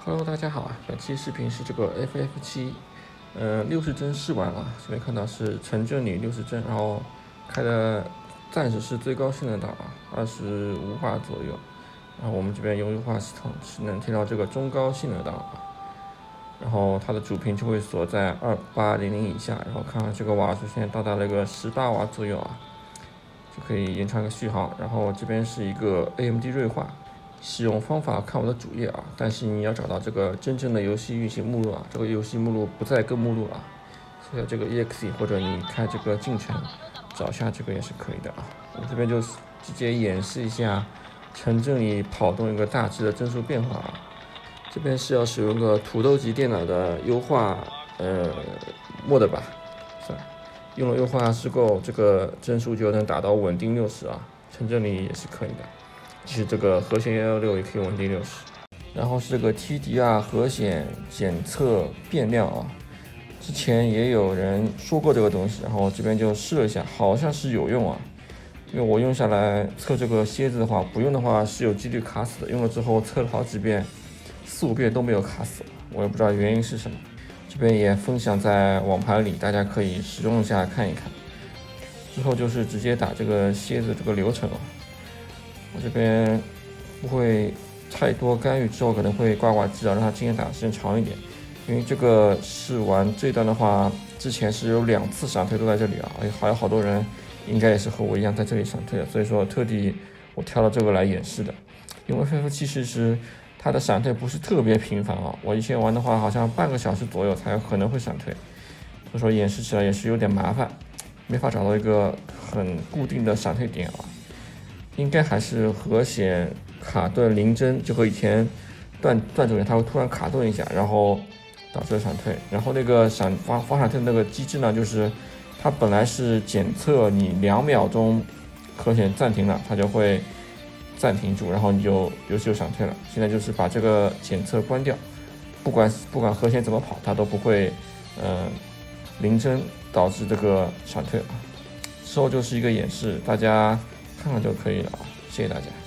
Hello，大家好啊！本期视频是这个 FF7，60帧试玩啊。这边看到是陈正里60帧，然后开的暂时是最高性能档啊，25瓦左右。然后我们这边优化系统是能贴到这个中高性能档啊。然后它的主频就会锁在2800以下，然后看看这个瓦数现在到达了一个18瓦左右啊，就可以延长一个续航。然后这边是一个 AMD 锐化。使用方法看我的主页啊，但是你要找到这个真正的游戏运行目录啊，这个游戏目录不在根目录啊，所以这个 EXE 或者你开这个进程找一下这个也是可以的啊。我这边就直接演示一下城镇里跑动一个大致的帧数变化啊。这边是要使用个土豆级电脑的优化mod吧，是吧？用了优化之后，这个帧数就能达到稳定60啊，城镇里也是可以的。就是这个和弦116也可以稳定60，然后是这个 TDR 和弦检测变量啊，之前也有人说过这个东西，然后这边就试了一下，好像是有用啊，因为我用下来测这个蝎子的话，不用的话是有几率卡死的，用了之后测了好几遍，4、5遍都没有卡死，我也不知道原因是什么。这边也分享在网盘里，大家可以使用一下看一看。之后就是直接打这个蝎子这个流程啊。我这边不会太多干预，之后可能会挂机啊，让它经验打的时间长一点。因为这个试玩这段的话，之前是有2次闪退都在这里啊，还有好多人应该也是和我一样在这里闪退的，所以说特地我挑了这个来演示的。因为 FF7其实它的闪退不是特别频繁啊，我以前玩的话好像半个小时左右才有可能会闪退，所以说演示起来也是有点麻烦，没法找到一个很固定的闪退点啊。应该还是和弦卡顿零帧，就和以前断轴点它会突然卡顿一下，然后导致闪退。然后那个防闪退的那个机制呢，就是它本来是检测你2秒钟和弦暂停了，它就会暂停住，然后你就游戏就闪退了。现在就是把这个检测关掉，不管和弦怎么跑，它都不会零帧导致这个闪退啊。之后就是一个演示，大家看看就可以了啊，谢谢大家。